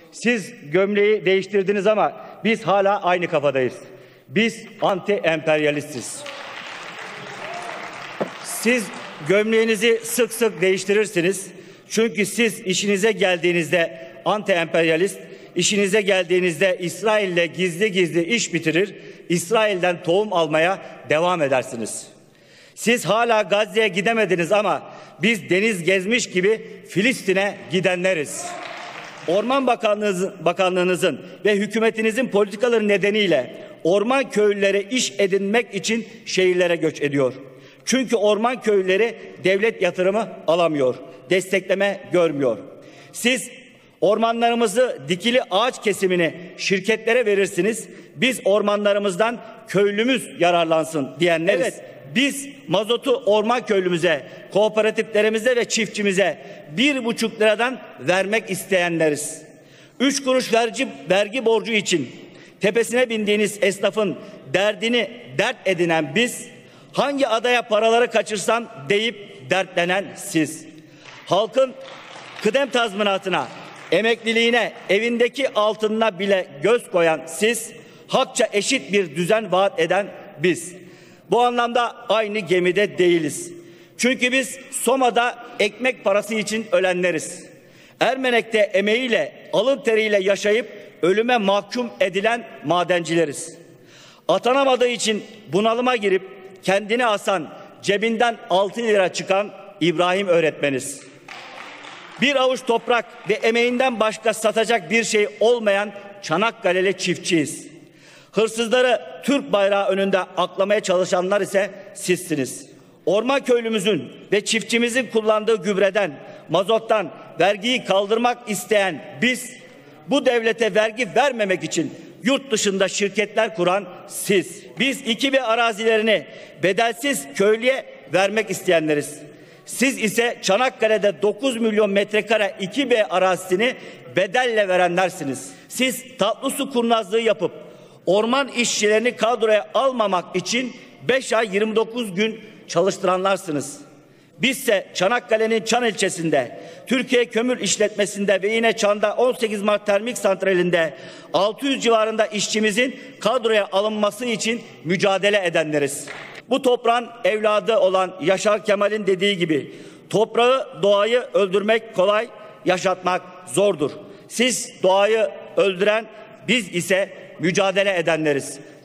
Siz gömleği değiştirdiniz ama biz hala aynı kafadayız. Biz anti-emperyalistiz. Siz gömleğinizi sık sık değiştirirsiniz. Çünkü siz işinize geldiğinizde anti-emperyalist, işinize geldiğinizde İsrail'le gizli gizli iş bitirir, İsrail'den tohum almaya devam edersiniz. Siz hala Gazze'ye gidemediniz ama biz deniz gezmiş gibi Filistin'e gidenleriz. Orman Bakanlığınızın ve hükümetinizin politikaları nedeniyle orman köylüleri iş edinmek için şehirlere göç ediyor. Çünkü orman köylüleri devlet yatırımı alamıyor, destekleme görmüyor. Siz ormanlarımızı, dikili ağaç kesimini şirketlere verirsiniz. Biz ormanlarımızdan köylümüz yararlansın diyenleriz. Evet, biz mazotu orman köylümüze, kooperatiflerimize ve çiftçimize 1,5 liradan vermek isteyenleriz. 3 kuruş vergi borcu için tepesine bindiğiniz esnafın derdini dert edinen biz, hangi adaya paraları kaçırsam deyip dertlenen siz. Halkın kıdem tazminatına, emekliliğine, evindeki altınına bile göz koyan siz, hakça eşit bir düzen vaat eden biz. Bu anlamda aynı gemide değiliz. Çünkü biz Soma'da ekmek parası için ölenleriz. Ermenek'te emeğiyle, alın teriyle yaşayıp ölüme mahkum edilen madencileriz. Atanamadığı için bunalıma girip kendini asan, cebinden 6 lira çıkan İbrahim öğretmeniz. Bir avuç toprak ve emeğinden başka satacak bir şey olmayan Çanakkale'li çiftçiyiz. Hırsızları Türk bayrağı önünde aklamaya çalışanlar ise sizsiniz. Orman köylümüzün ve çiftçimizin kullandığı gübreden, mazottan vergiyi kaldırmak isteyen biz, bu devlete vergi vermemek için yurt dışında şirketler kuran siz. Biz 2B arazilerini bedelsiz köylüye vermek isteyenleriz. Siz ise Çanakkale'de 9 milyon metrekare 2B arazisini bedelle verenlersiniz. Siz tatlı su kurnazlığı yapıp orman işçilerini kadroya almamak için 5 ay 29 gün çalıştıranlarsınız. Bizse Çanakkale'nin Çan ilçesinde, Türkiye Kömür İşletmesi'nde ve yine Çan'da 18 Mart Termik Santrali'nde 600 civarında işçimizin kadroya alınması için mücadele edenleriz. Bu toprağın evladı olan Yaşar Kemal'in dediği gibi toprağı, doğayı öldürmek kolay, yaşatmak zordur. Siz doğayı öldüren, biz ise mücadele edenleriz.